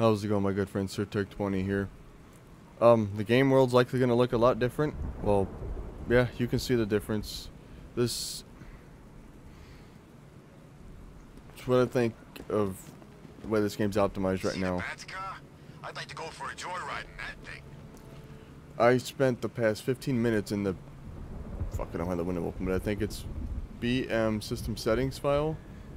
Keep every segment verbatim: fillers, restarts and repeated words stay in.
How's it going, my good friend? Sir Turk twenty here. Um, the game world's likely going to look a lot different. Well, yeah, you can see the difference. This is what I think of the way this game's optimized right now. I'd like to go for a joyride in that thing. I spent the past fifteen minutes in the... Fuck, I don't have the window open, but I think it's B M system settings file.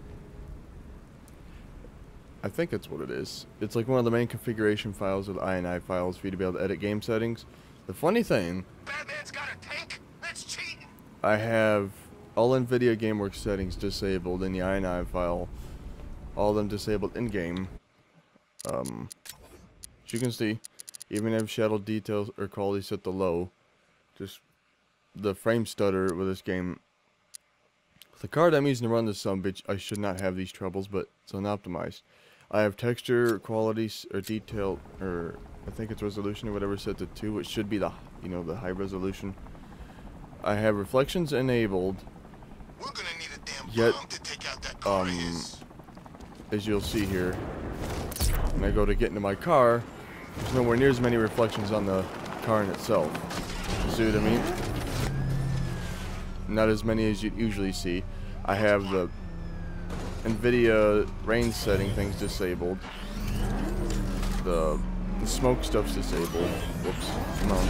I think that's what it is. It's like one of the main configuration files or the I N I files for you to be able to edit game settings. The funny thing... Batman's got a tank? That's cheating! I have all NVIDIA GameWorks settings disabled in the I N I file. All of them disabled in-game. Um, as you can see, even have shadow details or quality set to low. Just the frame stutter with this game. The card I'm using to run this sumbitch, I should not have these troubles, but it's unoptimized. I have texture quality or detail, or I think it's resolution or whatever set to two, which should be the, you know, the high resolution. I have reflections enabled. We're gonna need a damn yet, bomb to take out that car um, is. as you'll see here, when I go to get into my car, there's nowhere near as many reflections on the car in itself. You see what I mean? Not as many as you'd usually see. I have the NVIDIA range setting things disabled. The, the smoke stuff's disabled. Whoops. Come on.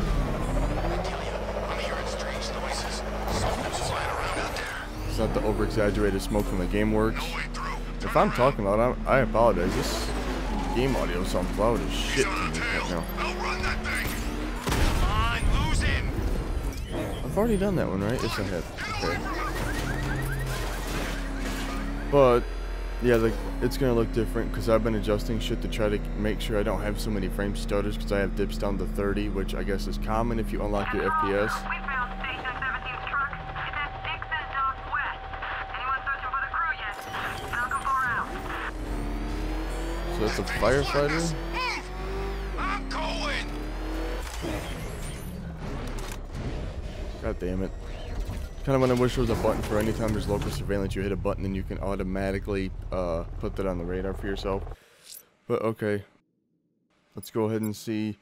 I'm hearing strange noises. Something's flying around out there. It's not the over-exaggerated smoke from the GameWorks. No way through. If I'm talking loud, I, I apologize. This game audio sounds loud as shit to me right now. Outrun that thing. Come on, lose him. I've already done that one, right? Yes, I have. Okay. But, yeah, the, it's going to look different because I've been adjusting shit to try to make sure I don't have so many frame stutters because I have dips down to thirty, which I guess is common if you unlock your F P S. We found Station seventeen's truck. It's at Dixon Dock West. Anyone searching for the crew yet? Falcon four out. So that's a firefighter? Move! I'm going! God damn it. Kind of when I wish there was a button for any time there's local surveillance, you hit a button and you can automatically uh, put that on the radar for yourself. But okay. Let's go ahead and see.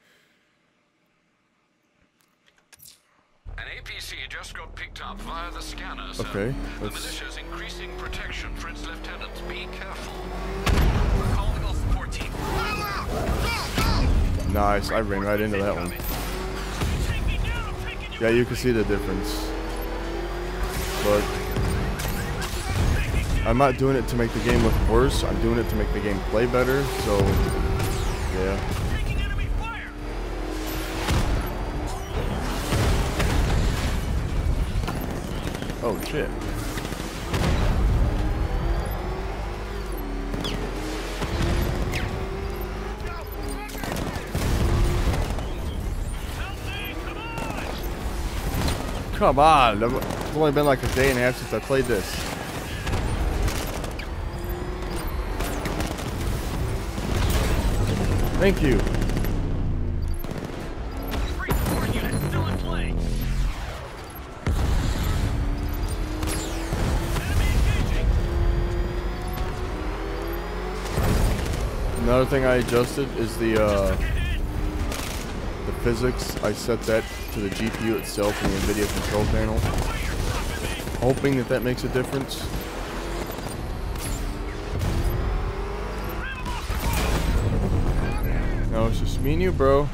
An A P C just got picked up via the scanner, sir. Okay, The let's... militia's increasing protection for its lieutenants. Be careful. We're calling the support team. Nice, I ran right into that one. Yeah, you can see the difference. But I'm not doing it to make the game look worse. I'm doing it to make the game play better. So, yeah. Oh shit. Come on. It's only been like a day and a half since I played this. Thank you. Another thing I adjusted is the uh, the physics. I set that to the G P U itself in the NVIDIA control panel, hoping that that makes a difference. No, it's just me and you, bro.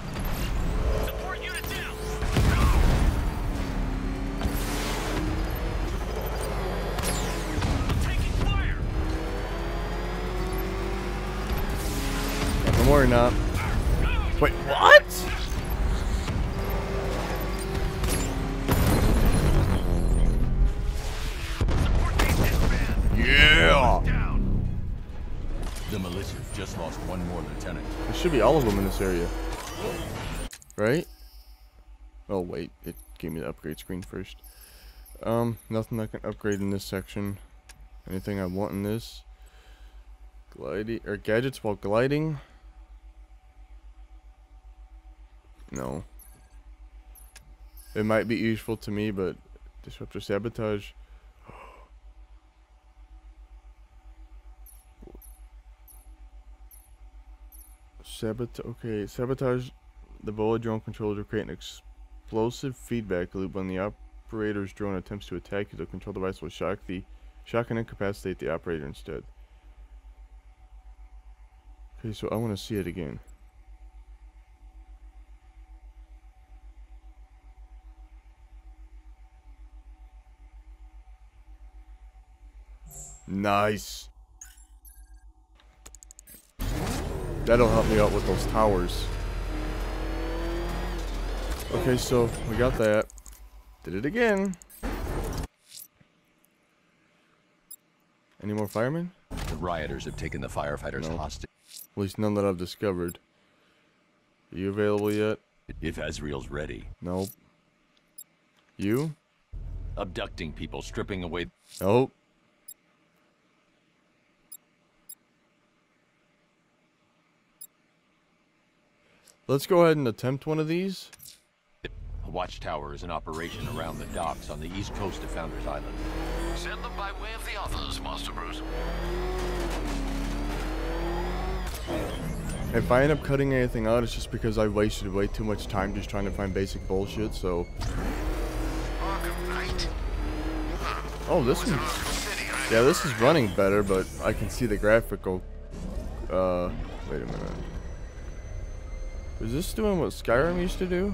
No more, not. Wait, what? Yeah! The militia just lost one more lieutenant. There should be all of them in this area. Right? Oh, wait. It gave me the upgrade screen first. Um, nothing I can upgrade in this section. Anything I want in this? Gliding, or gadgets while gliding? No. It might be useful to me, but disruptor sabotage. Sabot okay, sabotage the bullet drone controller to create an explosive feedback loop. When the operator's drone attempts to attack you, the control device will shock the shock and incapacitate the operator instead. Okay, so I want to see it again. Nice. That'll help me out with those towers. Okay, so we got that. Did it again. Any more firemen? The rioters have taken the firefighters No. hostage. At least none that I've discovered. Are you available yet? If Azrael's ready. Nope. You? Abducting people, stripping away. Nope. Let's go ahead and attempt one of these. A watchtower is in operation around the docks on the east coast of Founders Island. Send them by way of the others, Master Bruce. If I end up cutting anything out, it's just because I wasted way too much time just trying to find basic bullshit, so... Arkham Knight? Oh, this Was it one... Arkham City? I Yeah, this is running better, but I can see the graphical... Uh... Wait a minute. Is this doing what Skyrim used to do?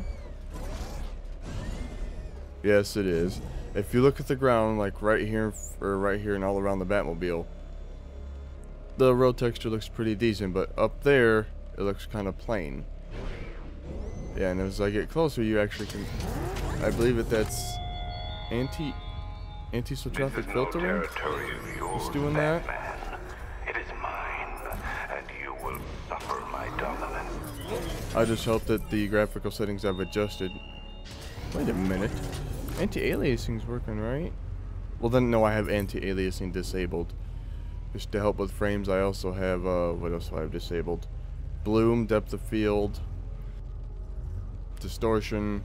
Yes, it is. If you look at the ground, like right here, or right here and all around the Batmobile, the road texture looks pretty decent, but up there, it looks kind of plain. Yeah, and as I get closer, you actually can... I believe that that's anti... Anti-traffic filtering? It's doing that. Batman. It is mine, and you will suffer my dominance. I just hope that the graphical settings I've adjusted... Wait a minute. Anti-aliasing's working, right? Well then, no, I have anti-aliasing disabled. Just to help with frames, I also have, uh, what else do I have disabled? Bloom, depth of field, distortion.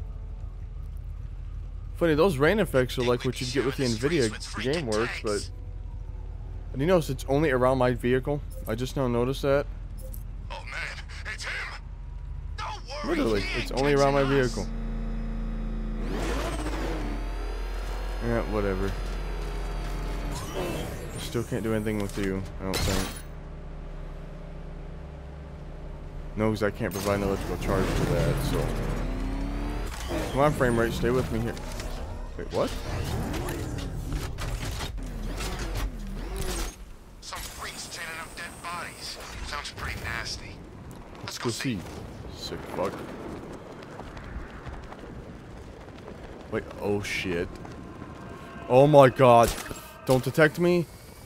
Funny, those rain effects are like what you'd get with the NVIDIA GameWorks, but... And you notice it's only around my vehicle? I just now noticed that. Oh man, it's him! Don't worry, Literally, he it's ain't only around my catching us. vehicle. Yeah, whatever. Still can't do anything with you, I don't think. No, because I can't provide an electrical charge for that, so... Come on, frame rate, stay with me here. Wait, what? Some freaks chaining up dead bodies. Sounds pretty nasty. Let's go see. Sick fuck. Wait, oh shit. Oh my god. Don't detect me.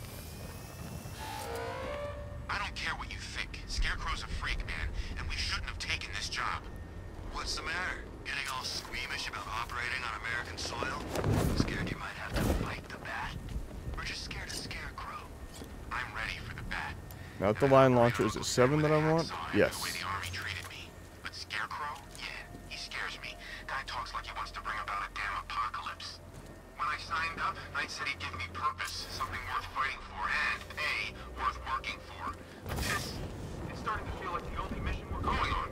I don't care what you think. Scarecrow's a freak, man, and we shouldn't have taken this job. What's the matter? Getting all squeamish about operating on American soil? Scared you might have to fight the bat? We're just scared of Scarecrow. I'm ready for the bat. Not the line launcher. Is it seven that I want? Yes. The way the army treated me. But Scarecrow? Yeah, he scares me. Guy talks like he wants to bring about a damn apocalypse. When I signed up, Knight said he'd give me purpose, something worth fighting for, and pay worth working for. But this, it's starting to feel like the only mission we're going on.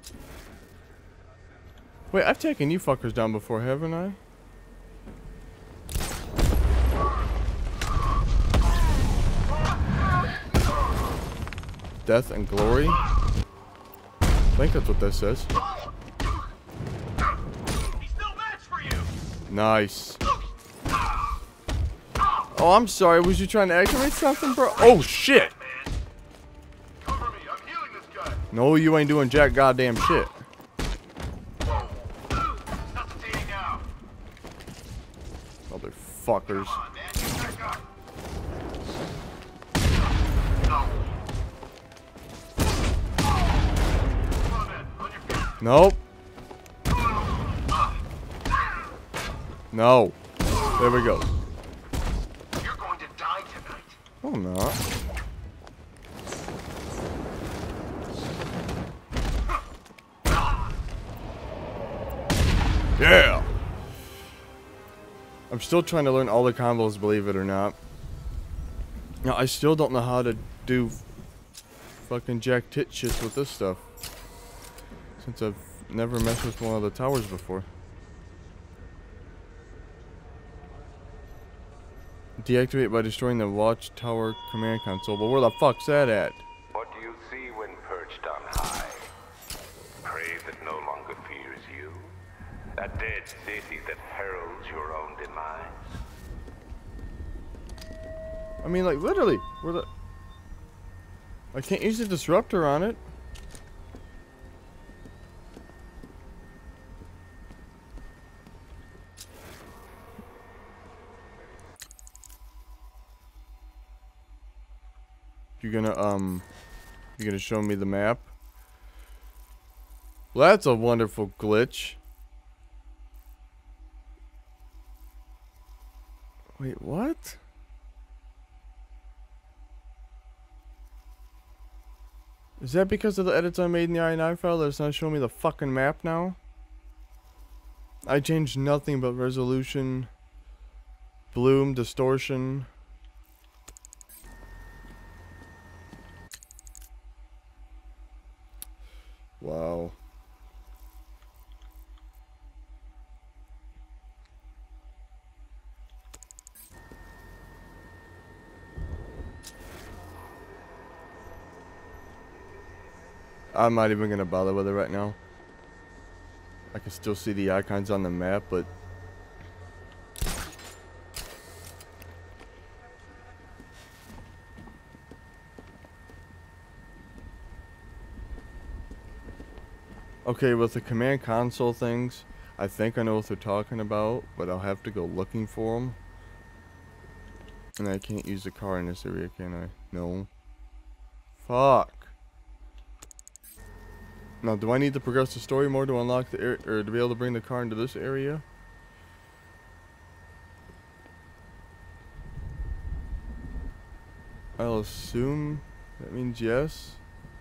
Wait, I've taken you fuckers down before, haven't I? Death and glory? I think that's what that says. He's no match for you! Nice. Oh, I'm sorry. Was you trying to activate something, bro? Oh, shit. Cover me, I'm healing this guy. No, you ain't doing jack goddamn shit. Stop the dating now. Motherfuckers. Come on, man, get back up. No. Come on, man, on your feet. Nope. No. There we go. You're going to die tonight. Oh, I'm not. Yeah. I'm still trying to learn all the combos, believe it or not. Now, I still don't know how to do fucking jack tit shits with this stuff. Since I've never messed with one of the towers before. Deactivate by destroying the watchtower command console. But where the fuck's that at? What do you see when perched on high? Prey that no longer fears you. A dead city that heralds your own demise. I mean, like, literally. Where the... I can't use the disruptor on it. You're gonna, um... You're gonna show me the map? Well, that's a wonderful glitch. Wait, what? Is that because of the edits I made in the I nine file that it's not showing me the fucking map now? I changed nothing but resolution, bloom, distortion. Wow. I'm not even gonna bother with it right now. I can still see the icons on the map, but okay, with the command console things, I think I know what they're talking about, but I'll have to go looking for them. And I can't use the car in this area, can I? No. Fuck. Now, do I need to progress the story more to unlock the area, or to be able to bring the car into this area? I'll assume that means yes.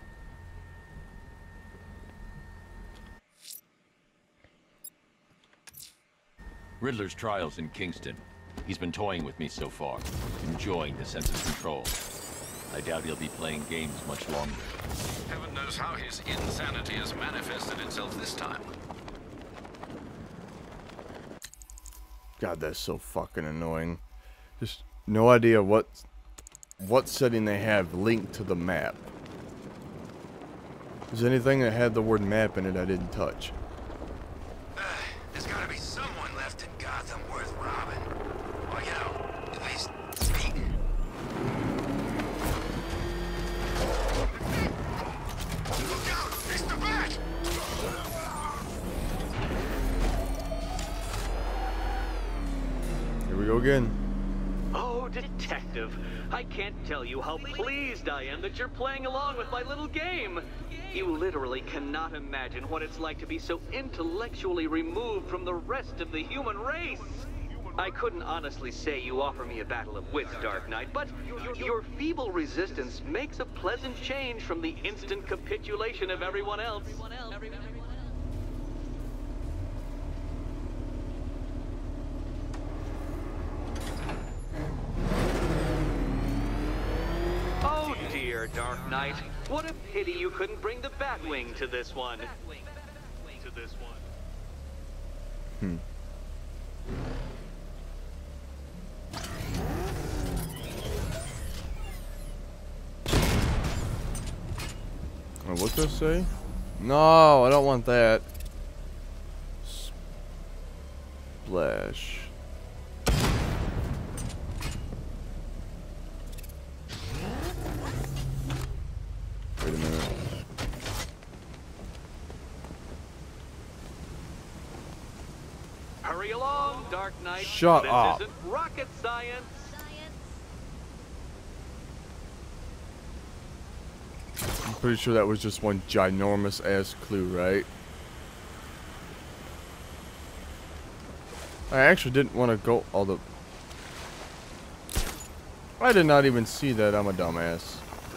Riddler's trial's in Kingston. He's been toying with me so far, enjoying the sense of control. I doubt he'll be playing games much longer. Heaven knows how his insanity has manifested itself this time. God, that's so fucking annoying. Just no idea what what setting they have linked to the map. Is there anything that had the word map in it I didn't touch? Uh, there's gotta be someone left in Gotham worth robbing. Or, you know, at least beating. Look out! It's the bat! Here we go again. Oh, detective, I can't tell you how pleased I am that you're playing along with my little game. You literally cannot imagine what it's like to be so intellectually removed from the rest of the human race. I couldn't honestly say you offer me a battle of wits, Dark Knight, but your feeble resistance makes a pleasant change from the instant capitulation of everyone else. Oh dear, Dark Knight. What a pity you couldn't bring the Batwing to this one. To this one. Hmm. Oh, what's this say? No, I don't want that. Splash. Wait a minute. Hurry along, Dark Knight. Shut this up. This isn't rocket science. I'm pretty sure that was just one ginormous ass clue, right? I actually didn't want to go all the... I did not even see that. I'm a dumbass.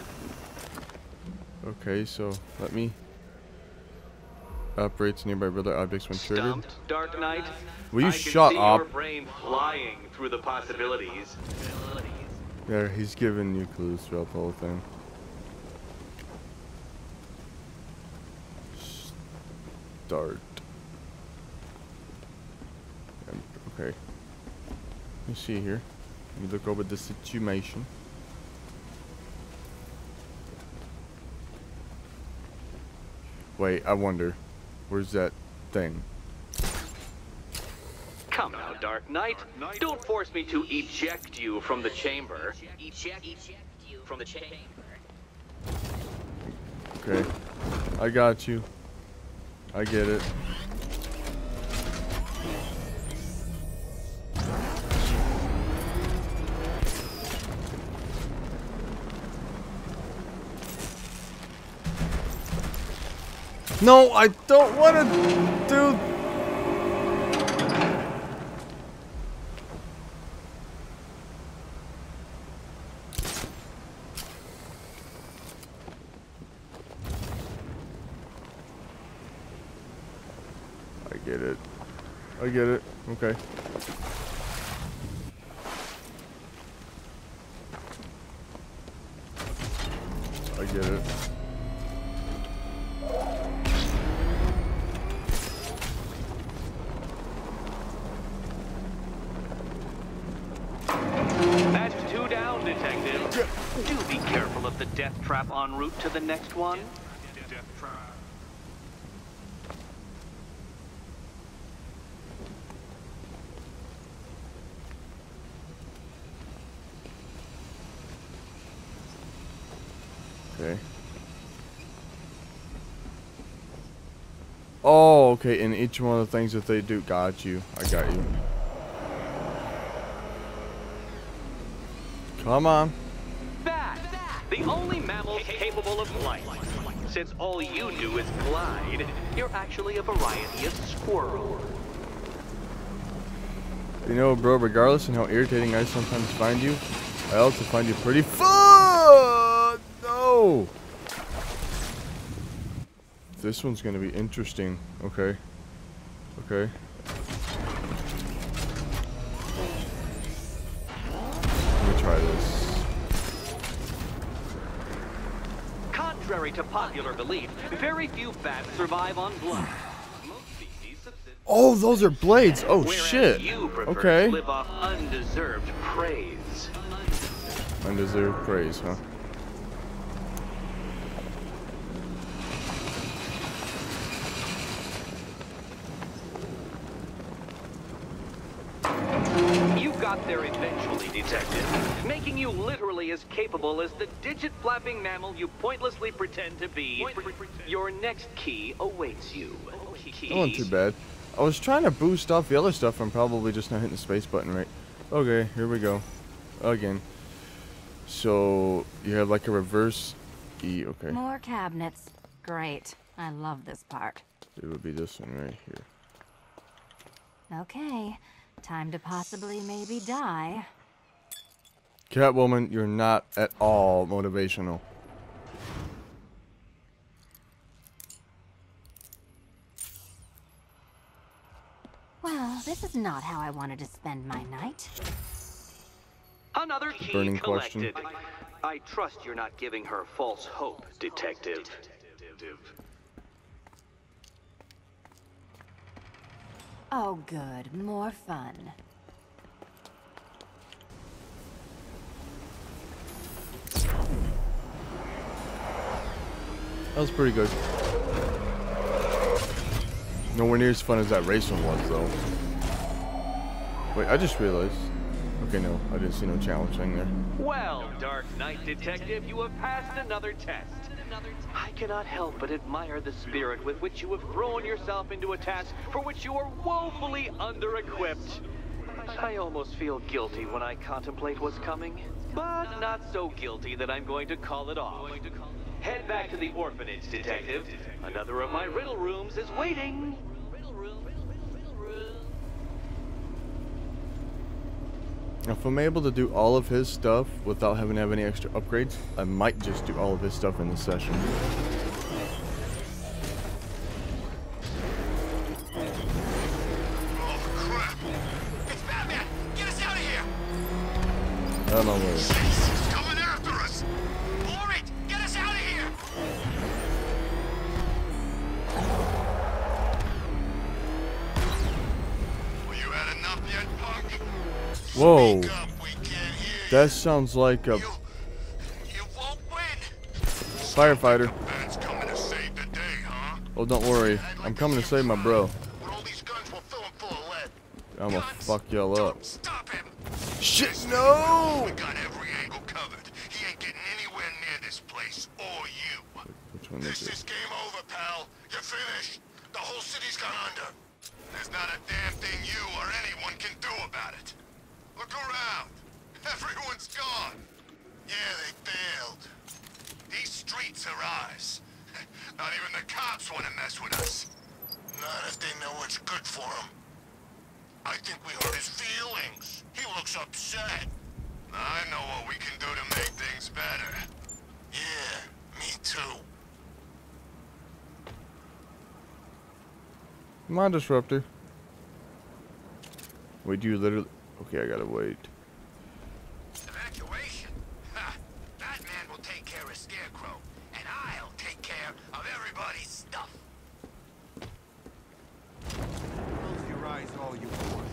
Okay, so let me... Operates nearby other objects when triggered. Stumped, Dark Knight. Will you I can shut see up? Your brain flying through the possibilities. Yeah, he's giving you clues throughout the whole thing. start. Um, okay. Let me see here. Let me look over the situation. Wait, I wonder. Where's that thing? Come now, Dark Knight. Don't force me to eject you from the chamber. Eject, eject you from the chamber. Okay. I got you. I get it. No, I don't want to do... I get it. I get it. Okay. I get it. That's two down, Detective. Do be careful of the death trap en route to the next one. Death trap. Okay. Oh, okay. In each one of the things that they do, got you. I got you. Come on. Bat, the only mammal capable of flight. Since all you do is glide, you're actually a variety of squirrel. You know, bro, regardless of how irritating I sometimes find you, I also find you pretty fun. No. This one's gonna be interesting. Okay. Okay. Let me try this. Contrary to popular belief, very few bats survive on blood. Most species subsist. Oh, those are blades. Oh Whereas shit. you prefer Okay. to live off undeserved praise. Undeserved praise, huh? You got there eventually, Detective, making you literally as capable as the digit-flapping mammal you pointlessly pretend to be. Your next key awaits you. That wasn't too bad. I was trying to boost off the other stuff. I'm probably just not hitting the space button right. Okay, here we go. Again. So, you have like a reverse E. Okay. More cabinets. Great. I love this part. It would be this one right here. Okay. Time to possibly maybe die. Catwoman, you're not at all motivational. Well, this is not how I wanted to spend my night. Another key Burning question. collected. I trust you're not giving her false hope, Detective. Oh, good. More fun. That was pretty good. Nowhere near as fun as that race one was, though. Wait, I just realized. Okay, no, I didn't see no challenge thing there. Well, Dark Knight Detective, you have passed another test. I cannot help but admire the spirit with which you have thrown yourself into a task for which you are woefully under-equipped. I almost feel guilty when I contemplate what's coming, but not so guilty that I'm going to call it off. Head back to the orphanage, Detective. Another of my riddle rooms is waiting. If I'm able to do all of his stuff without having to have any extra upgrades, I might just do all of his stuff in this session. Oh, crap! It's Batman! Get us out of here! I don't know where. Jeez, he's coming after us! All right, get us out of here! Whoa. Speak up, we can't hear That sounds like a you. You won't win. firefighter. Man's coming to save the day, huh? Oh, don't worry. I'm coming to save my bro. With all these guns, we'll fill 'em full of lead. I'm gonna Guns? fuck y'all up. Don't stop him. Shit, no! We got every angle covered. He ain't getting anywhere near this place or you. Which one This is it? is game over, pal. You're finished. The whole city's gone under. There's not a damn thing you or anyone can do about it. Look around. Everyone's gone. Yeah, they failed. These streets are ours. Not even the cops want to mess with us. Not if they know what's good for them. I think we hurt his feelings. He looks upset. I know what we can do to make things better. Yeah, me too. Come on, Disruptor. Wait, you literally... Okay, I gotta wait. Evacuation? Ha! Batman will take care of Scarecrow, and I'll take care of everybody's stuff. Close your eyes all you want.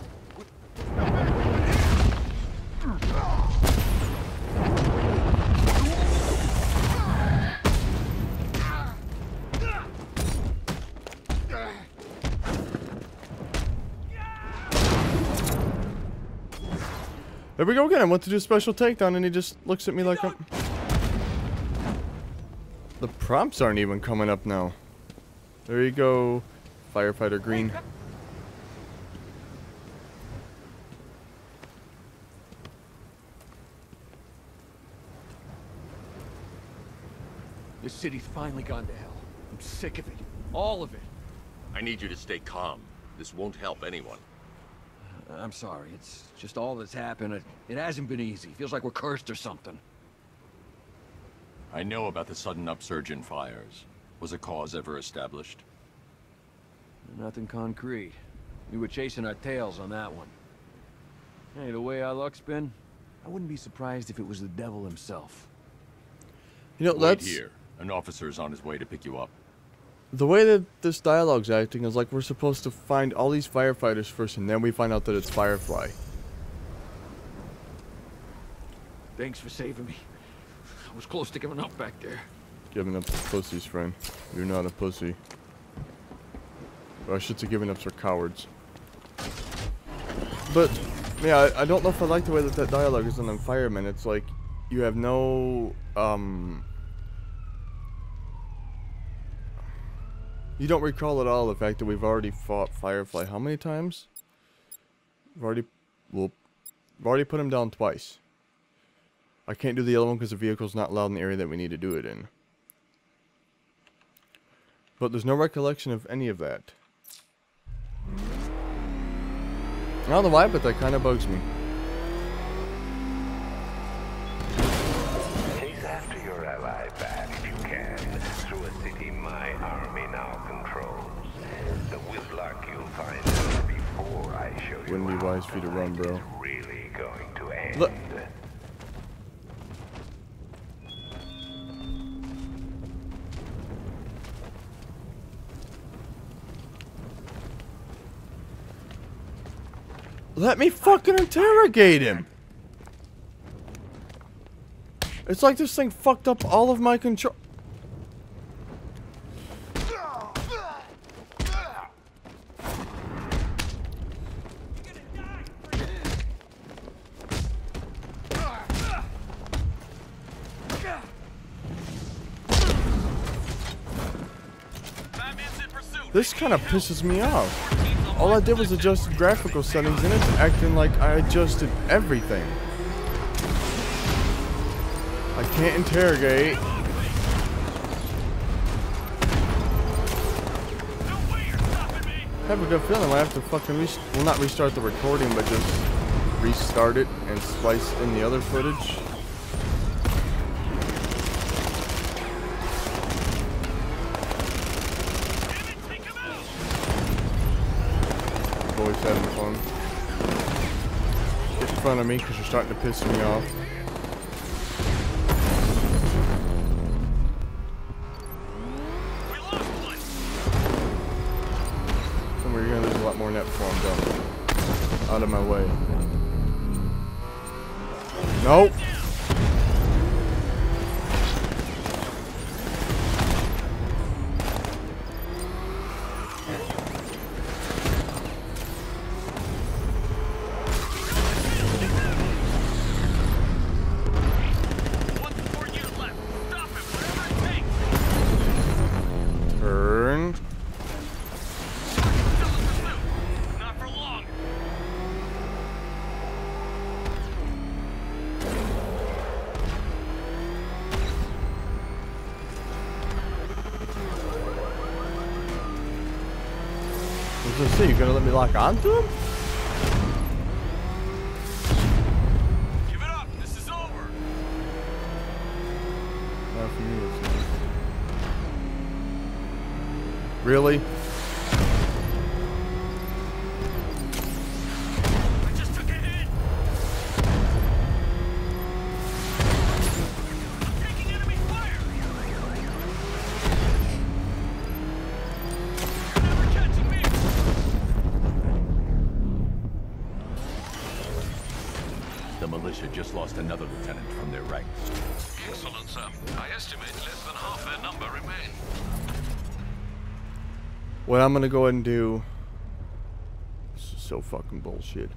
There we go again. I went to do a special takedown and he just looks at me like I'm... The prompts aren't even coming up now. There you go, Firefighter Green. This city's finally gone to hell. I'm sick of it. All of it. I need you to stay calm. This won't help anyone. I'm sorry. It's just all that's happened. It, it hasn't been easy. Feels like we're cursed or something. I know about the sudden upsurge in fires. Was a cause ever established? Nothing concrete. We were chasing our tails on that one. Hey, the way our luck's been, I wouldn't be surprised if it was the devil himself. You know, Wait that's... here. An officer is on his way to pick you up. The way that this dialogue's acting is like we're supposed to find all these firefighters first and then we find out that it's Firefly. Thanks for saving me. I was close to giving up back there. Giving up to pussies, friend. You're not a pussy. Or I should say giving up's for cowards. But, yeah, I, I don't know if I like the way that that dialogue is on Fireman. It's like, you have no, um... you don't recall at all the fact that we've already fought Firefly how many times? We've already, well, we've already put him down twice. I can't do the other one because the vehicle's not allowed in the area that we need to do it in. But there's no recollection of any of that. I don't know why, but that kind of bugs me. Chase after your ally back if you can, through a city my army now controls. The whiplock you'll find out before I show you. Wouldn't be wise for you to run, bro. It's really going to end. Look. Let me fucking interrogate him! It's like this thing fucked up all of my control. This kind of pisses me off. All I did was adjust graphical settings and it's acting like I adjusted everything. I can't interrogate. I have a good feeling I have to fucking rest well not restart the recording but just restart it and splice in the other footage. Always having fun. Get in front of me because you're starting to piss me off. Somewhere you're gonna lose a lot more net before I'm done. Out of my way. Nope. Turn. Not for long. What's this say? You gonna let me lock onto him? Give it up. This is over. Not for me, it's not. Really? I just took a hit. Taking enemy fire. You're never catching me. The militia just lost another lieutenant from their ranks. Excellent, sir. I estimate less than half their number remain. What I'm gonna go ahead and do. This is so fucking bullshit.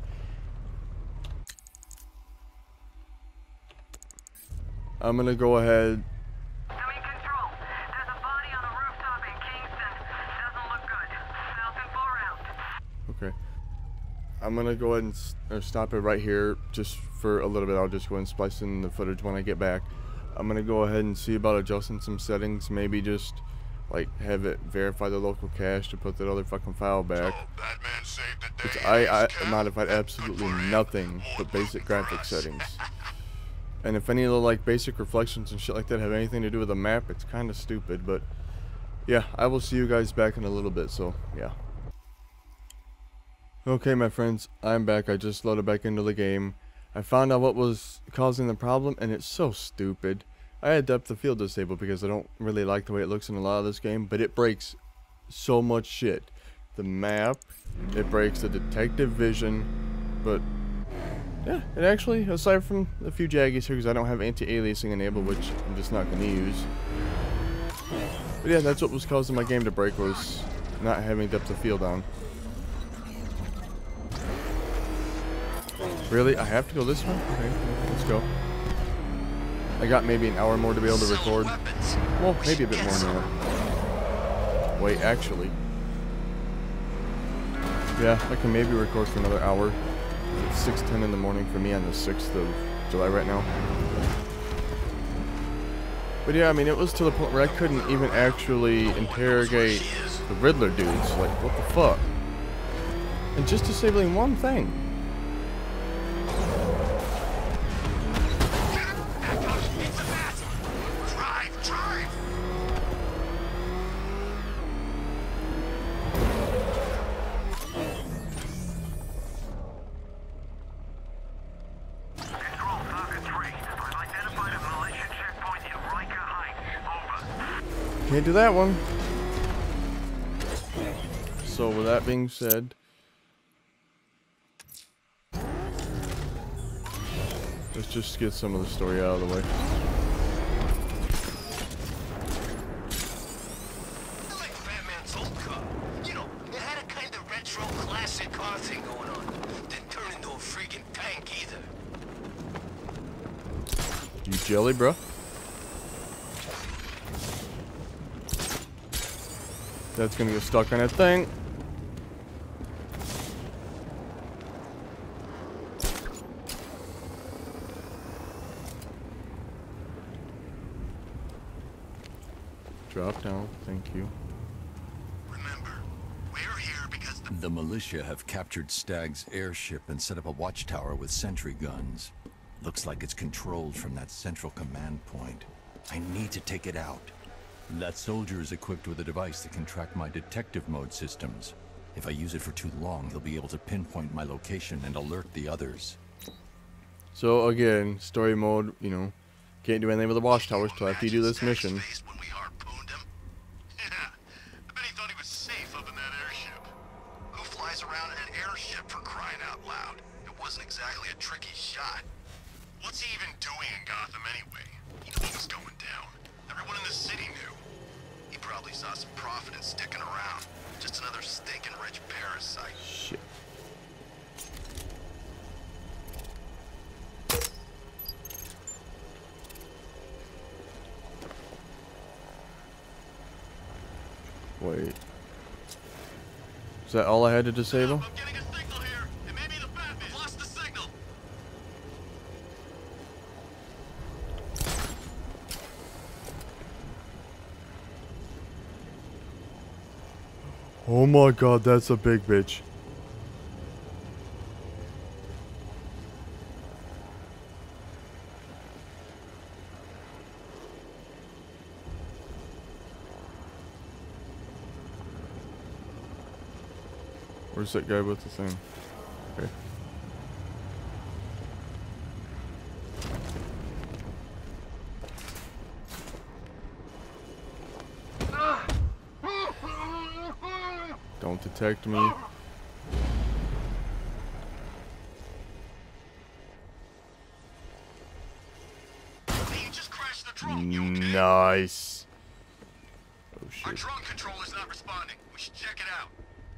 I'm gonna go ahead. I'm in control. There's a body on a rooftop in Kingston. Doesn't look good. South and four out. Okay. I'm gonna go ahead and s or stop it right here just for a little bit. I'll just go and splice in the footage when I get back. I'm gonna go ahead and see about adjusting some settings. Maybe just like have it verify the local cache to put that other fucking file back. Which I, I modified absolutely nothing but basic graphic settings. And if any of the like basic reflections and shit like that have anything to do with the map, it's kind of stupid. But yeah, I will see you guys back in a little bit. So yeah. Okay, my friends, I'm back. I just loaded back into the game. I found out what was causing the problem, and it's so stupid. I had depth of field disabled because I don't really like the way it looks in a lot of this game, but it breaks so much shit. The map, it breaks the detective vision, but yeah, it actually, aside from a few jaggies here because I don't have anti-aliasing enabled, which I'm just not going to use. But yeah, that's what was causing my game to break, was not having depth of field on. Really? I have to go this way? Okay, let's go. I got maybe an hour more to be able to record. Well, maybe a bit more now. Wait, actually. Yeah, I can maybe record for another hour. It's six ten in the morning for me on the sixth of July right now. But yeah, I mean, it was to the point where I couldn't even actually interrogate the Riddler dudes. Like, what the fuck? And just disabling one thing. Can't do that one. So with that being said, let's just get some of the story out of the way. I like Batman's old car. You know, it had a kind of retro classic car thing going on. Didn't turn into a freaking tank either. You jelly, bro? That's gonna get stuck on that thing. Drop down, thank you. Remember, we're here because the, The militia have captured Stagg's airship and set up a watchtower with sentry guns. Looks like it's controlled from that central command point. I need to take it out. That soldier is equipped with a device that can track my detective mode systems. If I use it for too long, he'll be able to pinpoint my location and alert the others. So again, story mode, you know, can't do anything with the watchtowers till after you do this mission. when we harpooned him? Yeah, I bet he thought he was safe up in that airship. Who flies around in an airship for crying out loud? It wasn't exactly a tricky shot. What's he even saw some profit in sticking around. Just another stinking rich parasite. Shit. Wait. Is that all I had to disable? I'm getting a signal here. It may be the Batman. Lost the signal. Oh my god, that's a big bitch. Where's that guy with the thing? Okay. Don't detect me. Hey, you just crashed the drone. You okay? Nice. Oh shit. Our drone controller's not responding. We should check it out.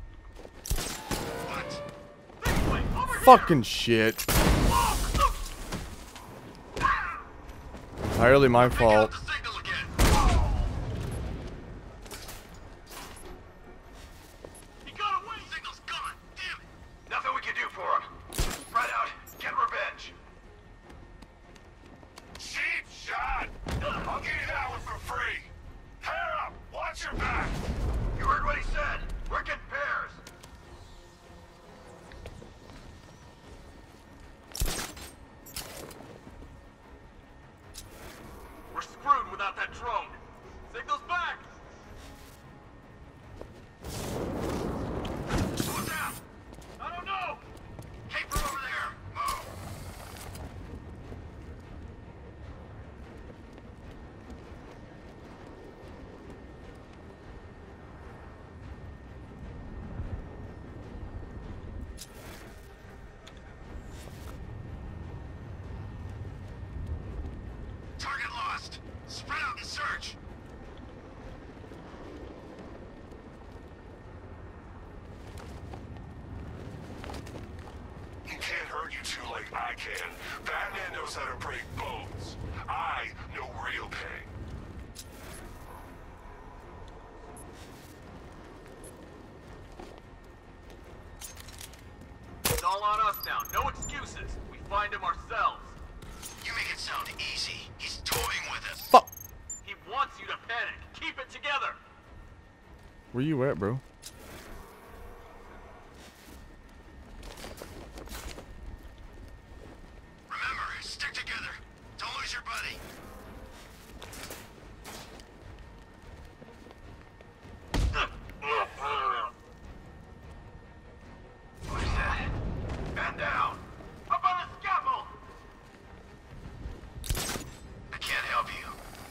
What? Fucking shit. Entirely my fault. Target lost. Spread out and search. He can't hurt you two like I can. Batman knows how to break bones. I know real pain. It's all on us now. No excuses. We find him ourselves. You make it sound easy. He's toying with us. Fuck. He wants you to panic. Keep it together. Where you at, bro? Remember, stick together. Don't lose your buddy. What is that? Man down. Up on the scaffold. I can't help you.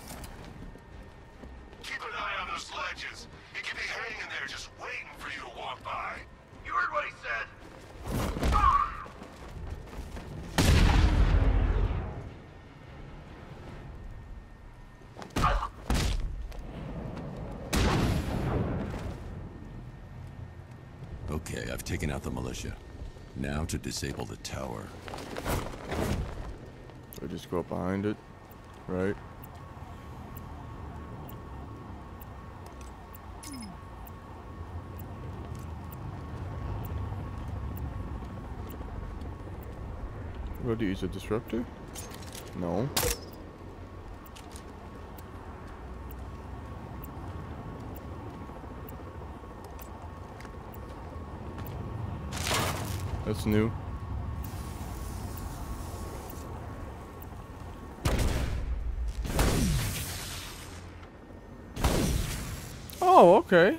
Keep an eye on those ledges. He could be hanging there just waiting for you to walk by. You heard what he said. Okay, I've taken out the militia. Now to disable the tower. So I just go up behind it, right? What do you use, a disruptor? No. That's new. Oh, okay.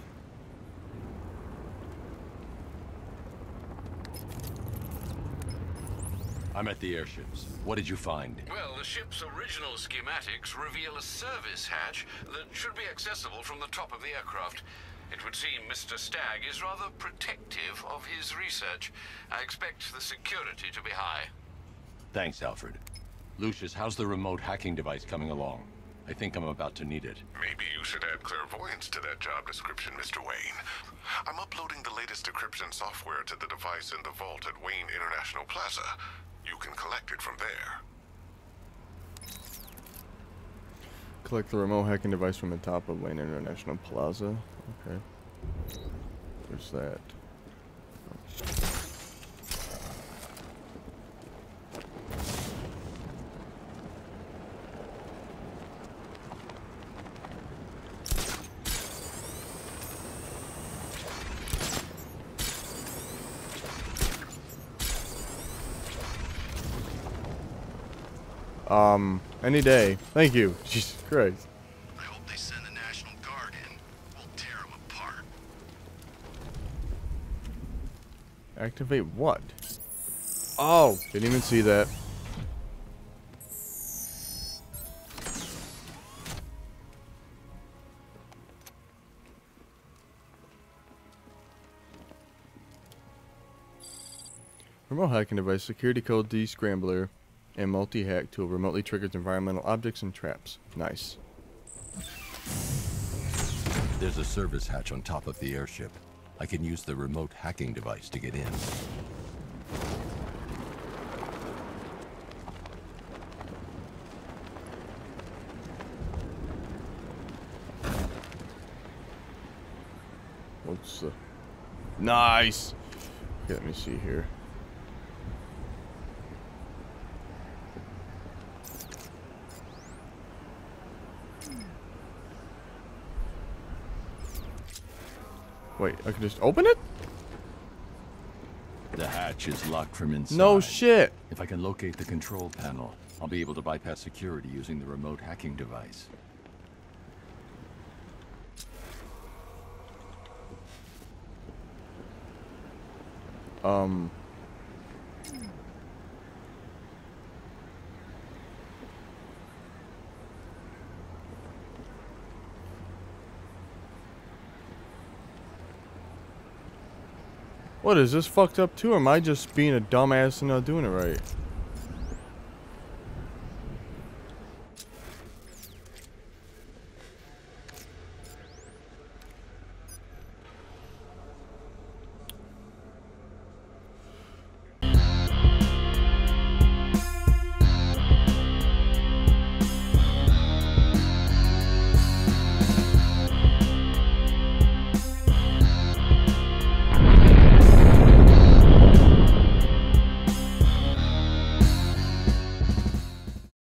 I'm at the airships. What did you find? Well, the ship's original schematics reveal a service hatch that should be accessible from the top of the aircraft. It would seem Mister Stagg is rather protective of his research. I expect the security to be high. Thanks, Alfred. Lucius, how's the remote hacking device coming along? I think I'm about to need it. Maybe you should add clairvoyance to that job description, Mister Wayne. I'm uploading the latest decryption software to the device in the vault at Wayne International Plaza. You can collect it from there. Collect the remote hacking device from the top of Wayne International Plaza. Okay. There's that. Um, any day. Thank you. Jesus Christ. I hope they send the National Guard in. We'll tear them apart. Activate what? Oh, didn't even see that. Remote hacking device, security code descrambler, and multi-hack tool remotely triggers environmental objects and traps. Nice. There's a service hatch on top of the airship. I can use the remote hacking device to get in. What's the... Nice! Okay, let me see here. Wait, I can just open it? The hatch is locked from inside. No shit! If I can locate the control panel, I'll be able to bypass security using the remote hacking device. Um... What, is this fucked up too, or am I just being a dumbass and not doing it right?